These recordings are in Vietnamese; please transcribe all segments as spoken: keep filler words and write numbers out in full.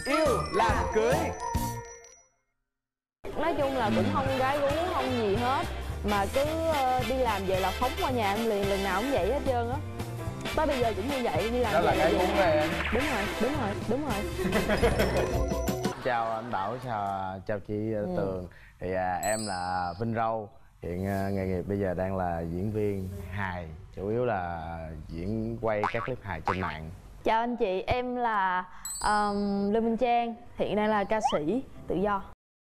Yêu làm cưới. Nói chung là cũng không gái gú không gì hết, mà cứ đi làm về là phóng qua nhà em liền, lần nào cũng vậy hết trơn á. Tới bây giờ cũng như vậy, đi làm đó là cái đúng rồi em. Đúng rồi, đúng rồi, đúng rồi. Chào anh Bảo, chào chào chị ừ. Tường. Thì à, em là Vinh Râu. Hiện uh, nghề nghiệp bây giờ đang là diễn viên hài, chủ yếu là diễn quay các clip hài trên mạng. Chào anh chị, em là um, Lê Minh Trang, hiện đang là ca sĩ tự do.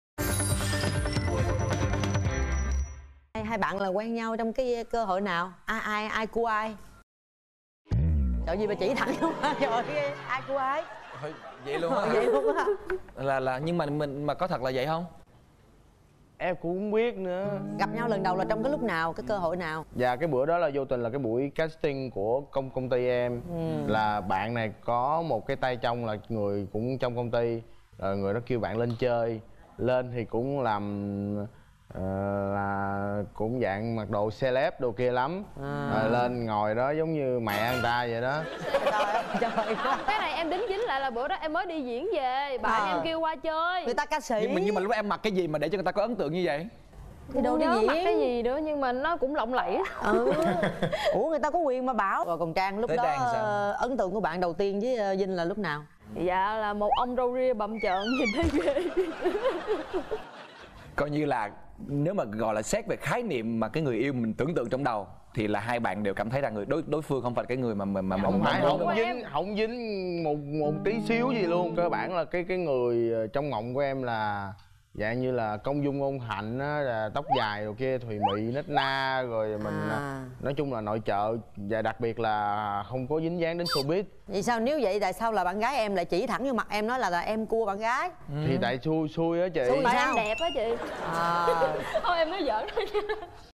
Hai bạn là quen nhau trong cái cơ hội nào? Ai ai ai cua ai? Trời gì mà chỉ thẳng không? Trời ai cua ai? Thôi, vậy luôn á. Vậy luôn á. Là là nhưng mà mình mà có thật là vậy không? Em cũng không biết nữa. Gặp nhau lần đầu là trong cái lúc nào, cái cơ hội nào? Dạ cái bữa đó là vô tình là cái buổi casting của công công ty em. ừ. Là bạn này có một cái tay trong là người cũng trong công ty, rồi người đó kêu bạn lên chơi. Lên thì cũng làm uh, là cũng dạng mặc đồ celeb đồ kia lắm. à. Rồi lên ngồi đó giống như mẹ người ta vậy đó. Trời ơi, cái này em đính chính lại là bữa đó em mới đi diễn về, bạn à. em kêu qua chơi. Người ta ca sĩ. Nhưng mà nhưng mà lúc em mặc cái gì mà để cho người ta có ấn tượng như vậy? Thì đâu nhớ mặc cái gì nữa nhưng mà nó cũng lộng lẫy. ừ. Ủa người ta có quyền mà bảo. Rồi còn Trang lúc Tới đó ấn tượng của bạn đầu tiên với Vinh là lúc nào? Dạ là một ông râu ria bậm trợn nhìn thấy ghê. Coi như là nếu mà gọi là xét về khái niệm mà cái người yêu mình tưởng tượng trong đầu thì là hai bạn đều cảm thấy là người đối đối phương không phải cái người mà mà mà không phải không không dính không dính một một tí xíu gì luôn. Cơ bản là cái cái người trong mộng của em là dạng như là công dung ngôn hạnh á, là tóc dài rồi kia, thùy mị nết na, rồi mình à. nói chung là nội trợ, và đặc biệt là không có dính dáng đến showbiz. Vậy sao nếu vậy tại sao là bạn gái em lại chỉ thẳng vô mặt em nói là là em cua bạn gái? ừ. Thì tại xui xui á chị. Xui tại em đẹp á chị. à. Thôi em nói giỡn thôi nha.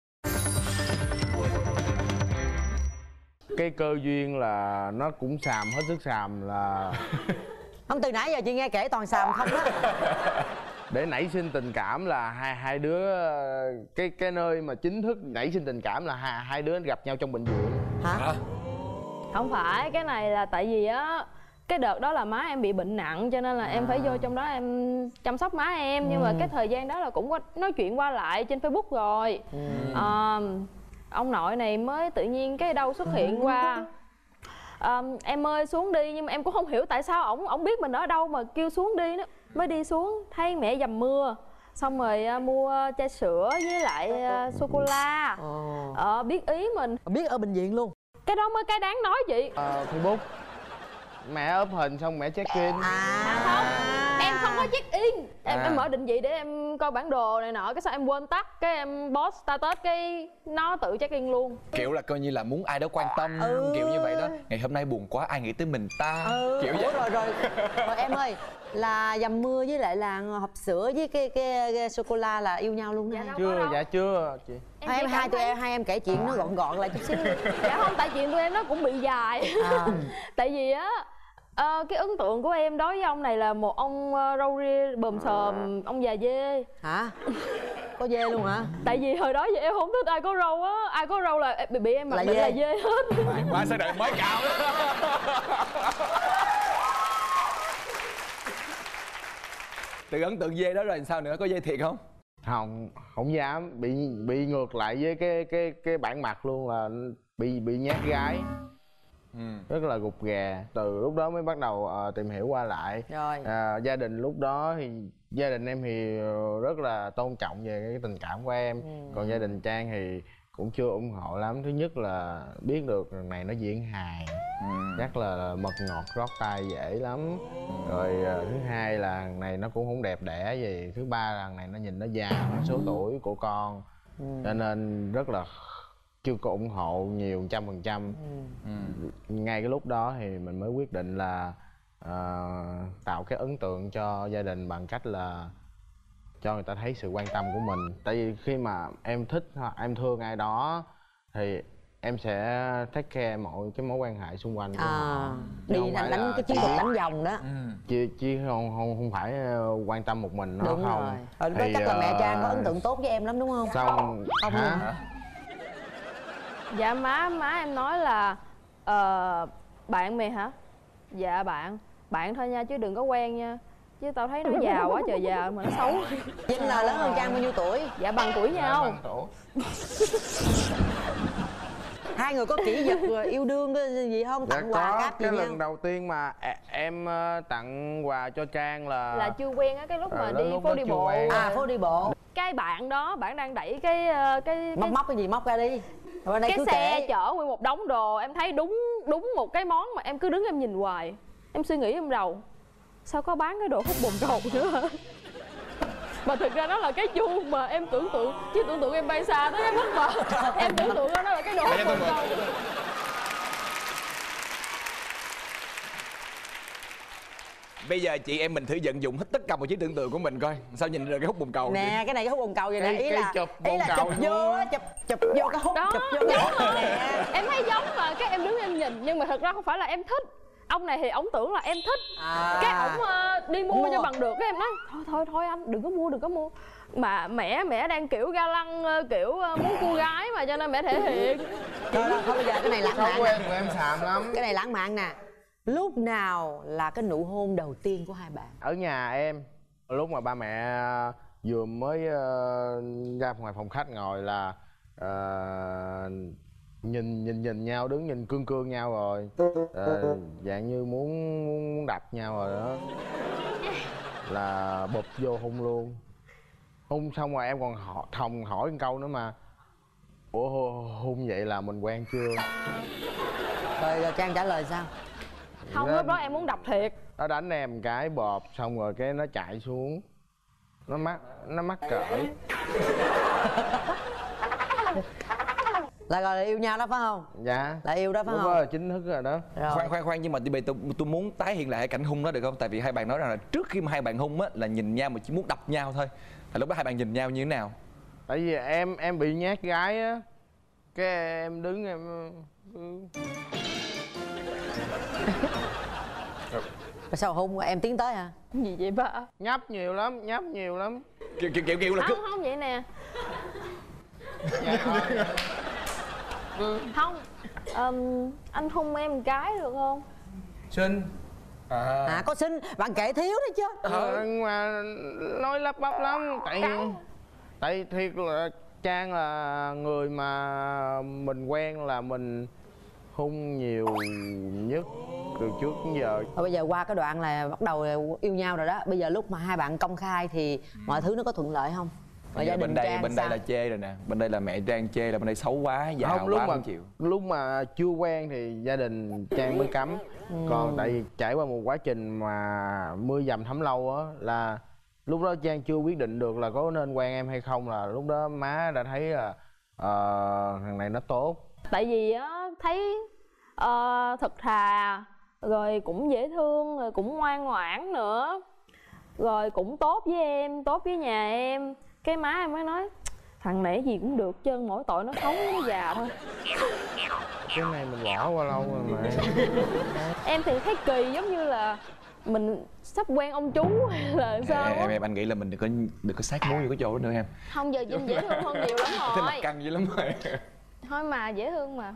Cái cơ duyên là nó cũng xàm hết sức xàm là không, từ nãy giờ chị nghe kể toàn xàm không á. Để nảy sinh tình cảm là hai hai đứa, cái cái nơi mà chính thức nảy sinh tình cảm là hai hai đứa gặp nhau trong bệnh viện. Hả? Không phải, cái này là tại vì á cái đợt đó là má em bị bệnh nặng cho nên là à. em phải vô trong đó em chăm sóc má em. Nhưng ừ. mà cái thời gian đó là cũng có nói chuyện qua lại trên Facebook rồi. ừ. à, ông nội này mới tự nhiên cái đâu xuất hiện qua. à, em ơi xuống đi, nhưng mà em cũng không hiểu tại sao ổng ổng biết mình ở đâu mà kêu xuống đi nữa. Mới đi xuống thấy mẹ dầm mưa, xong rồi uh, mua chai sữa với lại uh, sô cô la. ờ, biết ý mình. Biết ở bệnh viện luôn. Cái đó mới cái đáng nói chị. ờ, Facebook mẹ up hình xong mẹ check in. à, à không, em không có check in. Em à. em mở định vị để em coi bản đồ này nọ, cái sao em quên tắt, cái em post status cái nó tự check in luôn. Kiểu là coi như là muốn ai đó quan tâm. ừ. Kiểu như vậy đó. Ngày hôm nay buồn quá ai nghĩ tới mình ta. ừ. Kiểu vậy. rồi rồi rồi em ơi, là dầm mưa với lại là hộp sữa với cái cái, cái sô cô la là yêu nhau luôn đó. Dạ chưa dạ chưa chị. Em hai em hai tụi em hai em kể chuyện nó gọn gọn lại chút xíu. Dạ không, tại chuyện tụi em nó cũng bị dài. à. Tại vì á à, cái ấn tượng của em đối với ông này là một ông uh, râu ria bờm sờm, ông già dê. Hả? Có dê luôn hả? Tại vì hồi đó giờ em không thích ai có râu á, ai có râu là bị, bị em mặc định là dê hết. Má sẽ đợi mới cạo đó. Từ ấn tượng dê đó rồi sao nữa, có dê thiệt không? Không, không dám, bị bị ngược lại với cái cái cái bản mặt luôn, là bị bị nhát gái. ừ. Rất là gục ghè. Từ lúc đó mới bắt đầu uh, tìm hiểu qua lại. Rồi uh, gia đình lúc đó thì gia đình em thì rất là tôn trọng về cái tình cảm của em. ừ. Còn gia đình Trang thì cũng chưa ủng hộ lắm. Thứ nhất là biết được lần này nó diễn hài, ừ. chắc là mật ngọt rót tay dễ lắm. ừ. Rồi uh, thứ hai là lần này nó cũng không đẹp đẽ gì. Thứ ba là lần này nó nhìn nó già nó số tuổi của con. ừ. Cho nên rất là chưa có ủng hộ nhiều trăm phần trăm. Ngay cái lúc đó thì mình mới quyết định là uh, tạo cái ấn tượng cho gia đình bằng cách là cho người ta thấy sự quan tâm của mình. Tại vì khi mà em thích hoặc em thương ai đó thì em sẽ take care mọi cái mối quan hệ xung quanh của à, họ. Đi đánh, đánh cái chiến thuật đánh vòng đó. ừ. Chứ, chứ không, không không phải quan tâm một mình nó. Đúng không rồi. Rồi thì, chắc là mẹ Trang có ấn tượng tốt với em lắm đúng không? Xong không hả? hả? Dạ má má em nói là uh, bạn mày hả? Dạ bạn bạn thôi nha chứ đừng có quen nha. chứ tao thấy nó già quá trời già mà nó xấu. Vinh là lớn hơn Trang bao nhiêu tuổi? Dạ bằng tuổi nhau. Bằng tuổi. Hai người có kỷ vật rồi yêu đương gì không? Dạ Tặng quà có, cáp gì cái nhau? lần đầu tiên mà e- em ờ, tặng quà cho Trang là Là chưa quen á, cái lúc Ờ, mà đó đi lúc phố đó đi chưa bộ. quen. À phố đi bộ. Cái bạn đó, bạn đang đẩy cái ờ, cái Móc cái, móc cái gì móc ra đi. Rồi đây cái cứ xe kể. chở nguyên một đống đồ. Em thấy đúng đúng một cái món mà em cứ đứng em nhìn hoài. Em suy nghĩ trong đầu, sao có bán cái đồ hút bồn cầu nữa hả? Mà thực ra nó là cái chuông mà em tưởng tượng, chứ tưởng tượng em bay xa tới cái mức mà em tưởng tượng nó là cái đồ hút bồn cầu. Bây giờ chị em mình thử vận dụng hết tất cả mọi trí tưởng tượng của mình coi sao nhìn được cái hút bồn cầu Nè cái này cái hút bồn cầu vậy nè, Cái- ý cái là chụp ý bồn là cầu chụp vô á, chụp chụp vô cái hút, Đó, chụp vô cái giống hút không? nè. Em thấy giống mà cái em đứng em nhìn, nhưng mà thật ra không phải là em thích. Ông này thì ổng tưởng là em thích. À. Cái ổng ờ, đi mua, Mua. cho bằng được, cái em nói thôi thôi thôi anh đừng có mua, đừng có mua. Mà mẹ mẹ đang kiểu ga lăng, ờ, kiểu ờ, muốn cô gái mà, cho nên mẹ thể hiện. Rồi rồi thôi bây giờ cái này lãng Sao mạn quen nè. của em xàm lắm. Cái này lãng mạn nè. Lúc nào là cái nụ hôn đầu tiên của hai bạn? Ở nhà em, lúc mà ba mẹ vừa mới ờ, ra ngoài phòng khách ngồi là ờ, nhìn nhìn nhìn nhau, đứng nhìn cương cương nhau rồi. Ờ, dạng như muốn muốn đập nhau rồi đó. Là bụp vô hôn luôn. Hôn xong rồi em còn hỏi, thòng hỏi một câu nữa mà, ủa hôn vậy là mình quen chưa? Rồi, rồi Trang trả lời sao? Không, Nó- lúc đó em muốn đập thiệt. Nó đánh em cái bọp xong rồi cái nó chạy xuống. Nó mắc nó mắc cỡ. Là gọi là yêu nhau đó phải không? Dạ. Là yêu đó phải Lúc không? đó là chính thức rồi đó. Rồi. khoan khoan khoan nhưng mà bây tôi tôi muốn tái hiện lại cái cảnh hung đó được không? Tại vì hai bạn nói rằng là trước khi mà hai bạn hung á là nhìn nhau mà chỉ muốn đập nhau thôi. Thì lúc đó hai bạn nhìn nhau như thế nào? Tại vì em em bị nhát gái á, cái em đứng em Rồi sao hôn em tiến tới hả? Gì vậy ba? nhấp nhiều lắm, nhấp nhiều lắm. Kiểu kiểu kiểu, kiểu là cứ Không không vậy nè. Không, ờm, anh hôn em một cái được không? Xin. À, À có xin, bạn kể thiếu đấy chứ. ờ, nhưng mà nói lắp bắp lắm. Tại tại thiệt là Trang là người mà mình quen là mình hôn nhiều nhất từ trước đến giờ. Rồi bây giờ qua cái đoạn là bắt đầu là yêu nhau rồi đó. Bây giờ lúc mà hai bạn công khai thì mọi thứ nó có thuận lợi không? Rồi gia đình bên đây Trang bên sao? đây là chê rồi nè, bên đây là mẹ Trang chê là bên đây xấu quá, già Không, lúc quá mà không chịu. lúc mà chưa quen thì gia đình Trang mới cấm. Ừ. Còn tại vì trải qua một quá trình mà mưa dầm thấm lâu á, là lúc đó Trang chưa quyết định được là có nên quen em hay không, là lúc đó má đã thấy là ờ, thằng này nó tốt. Tại vì á thấy ờ, thật thà, rồi cũng dễ thương, rồi cũng ngoan ngoãn nữa, rồi cũng tốt với em, tốt với nhà em. Cái má em mới nói thằng này gì cũng được trơn, mỗi tội nó xấu nó già thôi. Cái này mình bỏ qua lâu rồi mà. Em thì thấy kỳ, giống như là mình sắp quen ông chú hay là sao em, em á. em anh nghĩ là mình đừng có đừng có sát muối vô cái chỗ đó nữa em. Không, giờ Vinh dễ thương hơn nhiều lắm Thế mặt rồi. căng dữ lắm rồi. Thôi mà dễ thương mà.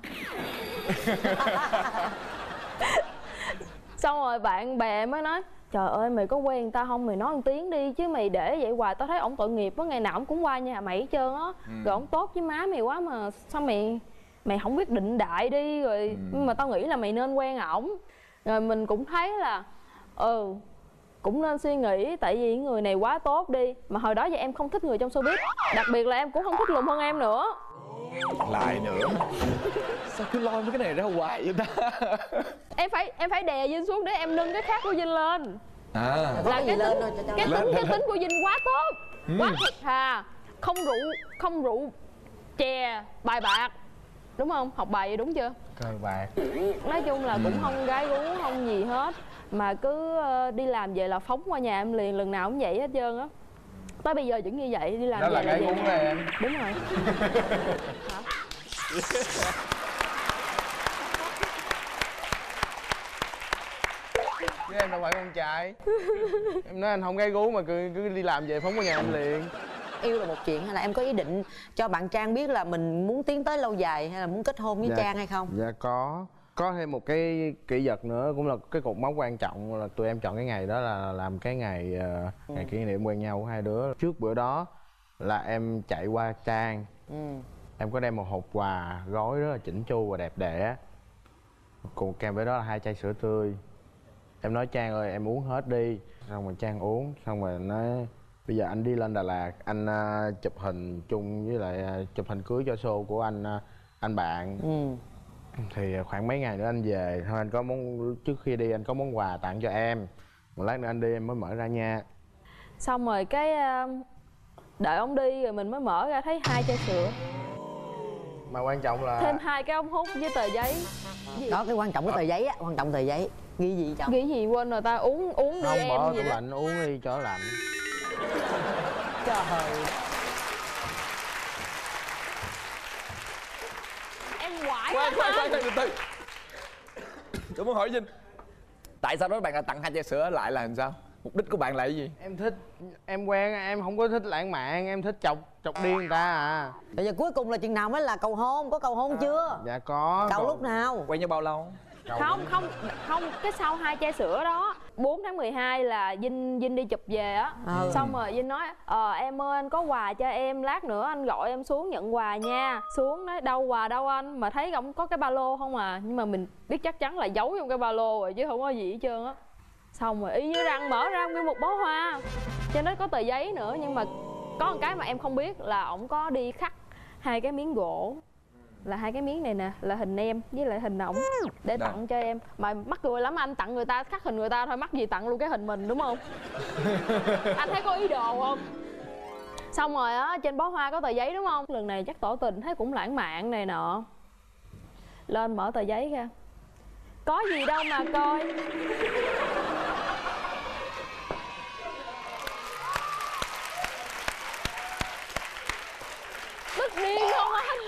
Xong rồi bạn bè mới nói trời ơi mày có quen người ta không, mày nói một tiếng đi chứ mày để vậy hoài tao thấy ổng tội nghiệp á, ngày nào ổng cũng qua nhà mày hết trơn á. Ừ. Rồi ổng tốt với má mày quá mà sao mày mày không quyết định đại đi rồi. Ừ. Nhưng mà tao nghĩ là mày nên quen ổng. Rồi mình cũng thấy là ừ cũng nên suy nghĩ, tại vì người này quá tốt đi. Mà hồi đó giờ em không thích người trong showbiz, đặc biệt là em cũng không thích lùn hơn em nữa. Lại nữa. Sao cứ lôi mấy cái này ra hoài vậy ta? Em phải em phải đè Vinh xuống để em nâng cái khác của Vinh lên. À. Có Là cái gì cái lên tính, thôi cho cho cái Lên, tính lên, cái lên. tính của Vinh quá tốt, Ừ. quá thật thà, không rượu không rượu chè bài bạc, đúng không? Học bài vậy đúng chưa? Cờ bạc. Nói chung là cũng không gái gú không gì hết, mà cứ ờ, đi làm về là phóng qua nhà em liền, lần nào cũng vậy hết trơn á. Tới bây giờ vẫn như vậy, đi làm Đó về là là cái về uống nhà. này em. Đúng rồi. Hả? Chứ em đâu phải con trai. Em nói anh không gái gú mà cứ cứ đi làm về phóng qua nhà em liền. Yêu là một chuyện hay là em có ý định cho bạn Trang biết là mình muốn tiến tới lâu dài hay là muốn kết hôn với Trang hay không? Dạ có. Có thêm một cái kỷ vật nữa, cũng là cái cột mốc quan trọng, là tụi em chọn cái ngày đó là làm cái ngày uh, ừ. ngày kỷ niệm quen nhau của hai đứa. Trước bữa đó là em chạy qua Trang, ừ. em có đem một hộp quà gói rất là chỉnh chu và đẹp đẽ, cùng kèm với đó là hai chai sữa tươi. Em nói Trang ơi em uống hết đi, xong rồi Trang uống, xong rồi nói bây giờ anh đi lên Đà Lạt, anh uh, chụp hình chung với lại uh, chụp hình cưới cho show của anh uh, anh bạn. Ừ. Thì khoảng mấy ngày nữa anh về thôi, anh có món, trước khi đi anh có món quà tặng cho em, một lát nữa anh đi em mới mở ra nha. Xong rồi cái đợi ông đi rồi mình mới mở ra thấy hai chai sữa, mà quan trọng là thêm hai cái ống hút với tờ giấy. Gì? Đó, cái quan trọng cái tờ giấy á, quan trọng tờ giấy. Ghi gì chồng? Ghi gì quên rồi ta, uống uống đi không, em bỏ gì tủ đó. lạnh uống đi cho lạnh. Trời, em quải Khoan khoan khoan từ từ. Tôi muốn hỏi Vinh, tại sao đó bạn lại tặng hai chai sữa lại là làm sao? Mục đích của bạn là cái gì? Em thích, em quen, em không có thích lãng mạn, em thích chọc chọc điên người ta à. bây giờ cuối cùng là chừng nào mới là cầu hôn? Có cầu hôn à, chưa? Dạ có. Cầu còn... lúc nào? Quen nhau bao lâu? Cầu không không không cái sau hai chai sữa đó bốn tháng mười hai là Vinh Vinh đi chụp về á. Ừ. Xong rồi Vinh nói ờ em ơi anh có quà cho em, lát nữa anh gọi em xuống nhận quà nha. Xuống nói đâu quà đâu anh, mà thấy ông có cái ba lô không à, nhưng mà mình biết chắc chắn là giấu trong cái ba lô rồi chứ không có gì hết trơn á. Xong rồi y như rằng mở ra nguyên một bó hoa, trên đó có tờ giấy nữa, nhưng mà có một cái mà em không biết là ổng có đi khắc hai cái miếng gỗ, là hai cái miếng này nè là hình em với lại hình ổng để tặng Đó. cho em. Mà mắc cười lắm, anh tặng người ta khắc hình người ta thôi, mắc gì tặng luôn cái hình mình đúng không? Anh thấy có ý đồ không? Xong rồi á, trên bó hoa có tờ giấy đúng không? Lần này chắc tỏ tình thấy cũng lãng mạn này nọ, lên mở tờ giấy ra, có gì đâu mà coi. Tức điên không anh?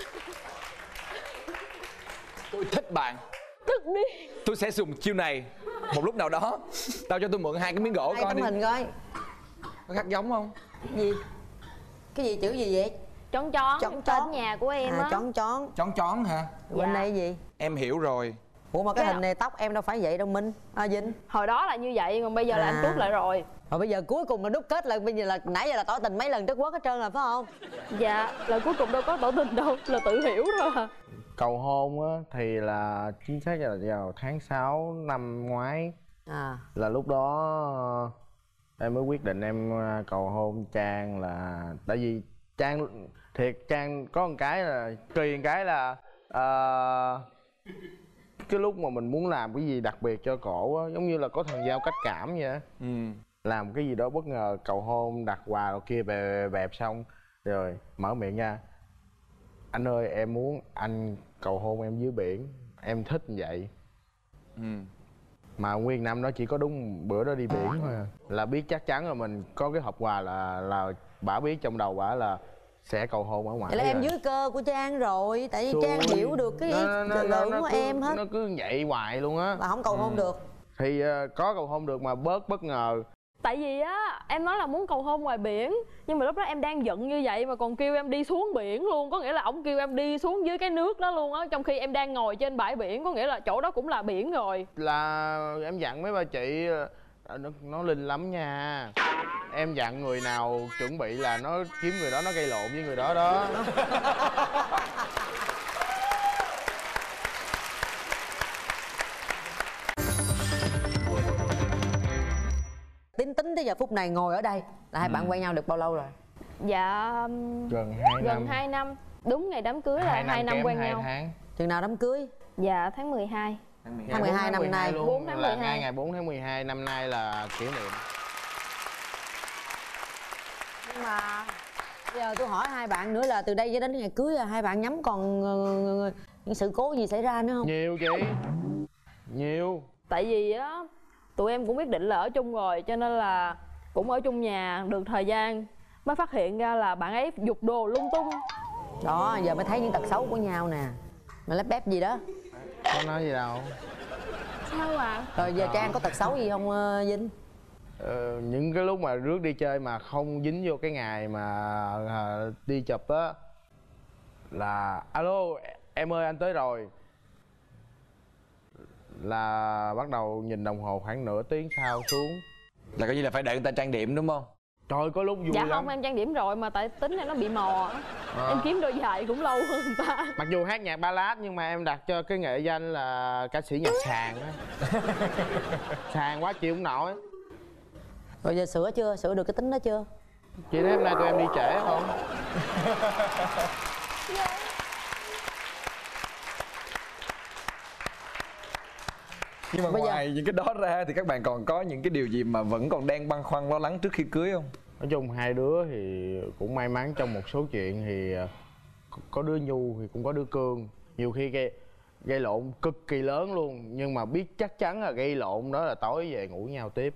Tôi thích bạn. Tức điên. Tôi sẽ dùng chiêu này một lúc nào đó. Tao cho tôi mượn hai cái miếng gỗ hai coi tấm đi. hình coi. Có khắc giống không? Gì? Cái gì, chữ gì vậy? Chón chón, chón tên chón. nhà của em à, á. Chón chón. Chón chón hả? Bên Dạ. đây gì? Em hiểu rồi. Ủa mà cái Cái hình này tóc em đâu phải vậy đâu Minh. À Vinh. Hồi đó là như vậy, còn bây giờ là À. anh tuốt lại rồi. Rồi bây giờ cuối cùng là đúc kết là bây giờ là nãy giờ là tỏ tình mấy lần trước quốc hết trơn rồi phải không? Dạ, là cuối cùng đâu có tỏ tình đâu, là tự hiểu thôi à. Cầu hôn á thì là chính xác là vào tháng sáu năm ngoái. À. Là lúc đó em mới quyết định em cầu hôn Trang, là tại vì Trang thiệt, Trang có một cái là kỳ một cái là uh, cái lúc mà mình muốn làm cái gì đặc biệt cho cổ á, giống như là có thần giao cách cảm vậy á. Ừ. Làm cái gì đó bất ngờ, cầu hôn, đặt quà rồi kia bè bẹp xong rồi mở miệng ra, anh ơi em muốn anh cầu hôn em dưới biển, em thích như vậy. Ừ. Mà nguyên năm đó chỉ có đúng bữa đó đi biển thôi à. Là biết chắc chắn là mình có cái hộp quà, là là bả biết trong đầu bả là sẽ cầu hôn ở ngoài. Vậy là rồi. em dưới cơ của Trang rồi, tại vì Xui. Trang hiểu được cái nó, nó, của nó em cứ, hết. nó cứ vậy hoài luôn á. Và không cầu hôn ừ. được. Thì uh, có cầu hôn được mà bớt bất ngờ. Tại vì á, em nói là muốn cầu hôn ngoài biển, nhưng mà lúc đó em đang giận như vậy mà còn kêu em đi xuống biển luôn. Có nghĩa là ổng kêu em đi xuống dưới cái nước đó luôn á, trong khi em đang ngồi trên bãi biển, có nghĩa là chỗ đó cũng là biển rồi. Là em dặn mấy bà chị nó, nó linh lắm nha. Em dặn người nào chuẩn bị là nó kiếm người đó, nó gây lộn với người đó đó. Tính tính tới giờ phút này ngồi ở đây là hai ừ. bạn quen nhau được bao lâu rồi? Dạ gần hai gần năm. hai năm. Đúng ngày đám cưới là hai năm, hai năm quen hai nhau. Tháng. Chừng nào đám cưới? Dạ tháng mười hai. Tháng mười hai năm nay. bốn tháng mười hai. Là ngay ngày bốn tháng mười hai năm nay là kỷ niệm. Nhưng mà bây giờ tôi hỏi hai bạn nữa là từ đây cho đến ngày cưới là hai bạn nhắm còn những sự cố gì xảy ra nữa không? Nhiều chị. Nhiều. Tại vì á tụi em cũng quyết định là ở chung rồi, cho nên là cũng ở chung nhà được thời gian mới phát hiện ra là bạn ấy giục đồ lung tung. Đó, giờ mới thấy những tật xấu của nhau nè. Mà lép bép gì đó. Có nói gì đâu. Sao ạ? À? Rồi giờ Trang có tật xấu gì không Vinh? Ờ, những cái lúc mà rước đi chơi mà không dính vô cái ngày mà à, đi chụp á, là alo em ơi anh tới rồi. là bắt đầu nhìn đồng hồ khoảng nửa tiếng sau xuống. Là coi như là phải đợi người ta trang điểm đúng không? Trời ơi, có lúc vui Dạ lắm. không, em trang điểm rồi mà tại tính em nó bị mò á. À. Em kiếm đôi giày cũng lâu hơn người ta. Mặc dù hát nhạc ballad nhưng mà em đặt cho cái nghệ danh là ca sĩ nhạc sàn á. Sàn quá chịu không nổi. Rồi giờ sửa chưa? Sửa được cái tính đó chưa? Chị thấy hôm nay tụi em đi trễ không? Nhưng mà Bây giờ- ngoài những cái đó ra thì các bạn còn có những cái điều gì mà vẫn còn đang băn khoăn lo lắng trước khi cưới không? Nói chung hai đứa thì cũng may mắn trong một số chuyện thì có đứa nhu thì cũng có đứa cương. Nhiều khi gây gây lộn cực kỳ lớn luôn, nhưng mà biết chắc chắn là gây lộn đó là tối về ngủ nhau tiếp.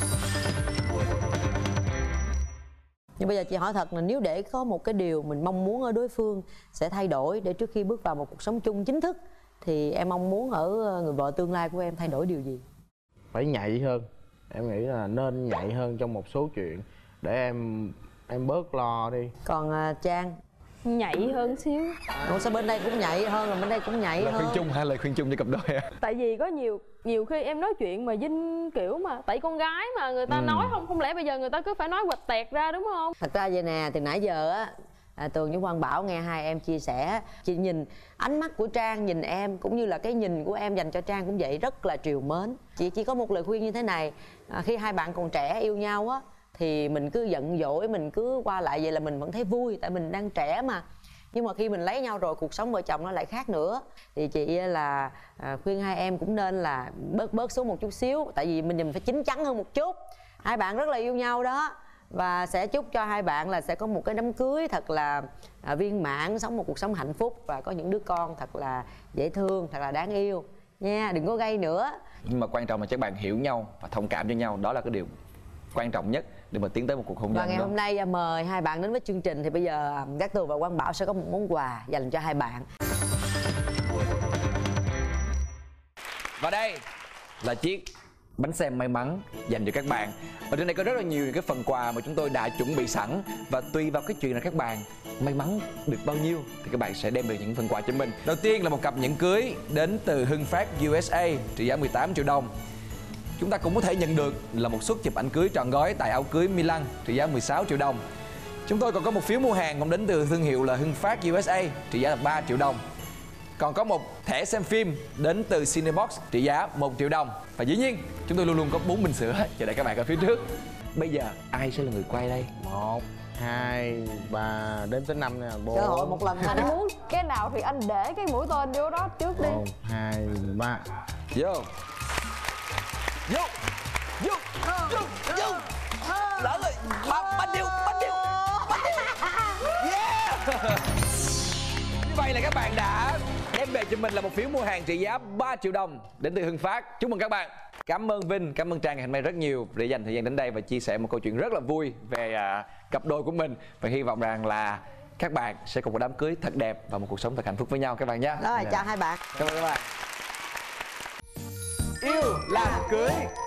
Nhưng bây giờ chị hỏi thật là nếu để có một cái điều mình mong muốn ở đối phương sẽ thay đổi để trước khi bước vào một cuộc sống chung chính thức, thì em mong muốn ở người vợ tương lai của em thay đổi điều gì? Phải nhạy hơn. Em nghĩ là nên nhạy hơn trong một số chuyện để em em bớt lo đi. Còn à, Trang? Nhạy hơn xíu. Ủa sao bên đây cũng nhạy hơn, là bên đây cũng nhạy Lời hơn? khuyên chung hay lời khuyên chung cho cặp đôi à? Tại vì có nhiều nhiều khi em nói chuyện mà Vinh kiểu mà tại con gái mà người ta Ừ. nói không không lẽ bây giờ người ta cứ phải nói quạch tẹt ra đúng không? Thật ra vậy nè, thì nãy giờ á à, Tường với Quang Bảo nghe hai em chia sẻ, chị nhìn ánh mắt của Trang nhìn em cũng như là cái nhìn của em dành cho Trang cũng vậy, rất là trìu mến. Chị chỉ có một lời khuyên như thế này, à, khi hai bạn còn trẻ yêu nhau á thì mình cứ giận dỗi, mình cứ qua lại vậy là mình vẫn thấy vui, tại mình đang trẻ mà. Nhưng mà khi mình lấy nhau rồi cuộc sống vợ chồng nó lại khác nữa. Thì chị là à, khuyên hai em cũng nên là bớt bớt xuống một chút xíu, tại vì mình mình phải chín chắn hơn một chút. Hai bạn rất là yêu nhau đó, và sẽ chúc cho hai bạn là sẽ có một cái đám cưới thật là à, viên mãn, sống một cuộc sống hạnh phúc và có những đứa con thật là dễ thương, thật là đáng yêu nha. Đừng có gây nữa. Nhưng mà quan trọng là các bạn hiểu nhau và thông cảm cho nhau, đó là cái điều quan trọng nhất để mà tiến tới một cuộc hôn nhân. Và ngày đó. hôm nay à, mời hai bạn đến với chương trình, thì bây giờ à, Cát Tường và Quang Bảo sẽ có một món quà dành cho hai bạn. Và đây là chiếc bánh xem may mắn dành cho các bạn. Ở trên đây có rất là nhiều những cái phần quà mà chúng tôi đã chuẩn bị sẵn, và tùy vào cái chuyện là các bạn may mắn được bao nhiêu thì các bạn sẽ đem được những phần quà cho mình. Đầu tiên là một cặp nhẫn cưới đến từ Hưng Phát u ét a trị giá mười tám triệu đồng. Chúng ta cũng có thể nhận được là một suất chụp ảnh cưới trọn gói tại áo cưới Milan trị giá mười sáu triệu đồng. Chúng tôi còn có một phiếu mua hàng cũng đến từ thương hiệu là Hưng Phát u ét a trị giá là ba triệu đồng. Còn có một thẻ xem phim đến từ Cinebox trị giá một triệu đồng. Và dĩ nhiên chúng tôi luôn luôn có bốn bình sữa chờ đợi các bạn ở phía trước. Bây giờ ai sẽ là người quay đây? Một, hai, ba, đếm tới năm nè. Bốn. Cơ hội một lần Anh anh muốn cái nào thì anh để cái mũi tên vô đó trước đi. Một, hai, ba. Vô Vô Vô Vô Vô Lỡ rồi. Ba, ba điều Ba điều Ba điều Yeah. Như vậy là các bạn đã đem về cho mình là một phiếu mua hàng trị giá ba triệu đồng đến từ Hưng Phát. Chúc mừng các bạn. Cảm ơn Vinh, cảm ơn Trang ngày hôm nay rất nhiều để dành thời gian đến đây và chia sẻ một câu chuyện rất là vui về à, cặp đôi của mình. Và hy vọng rằng là các bạn sẽ có một đám cưới thật đẹp và một cuộc sống thật hạnh phúc với nhau các bạn nhé. Rồi, chào hai bạn. Cảm ơn các bạn. Yêu làm cưới.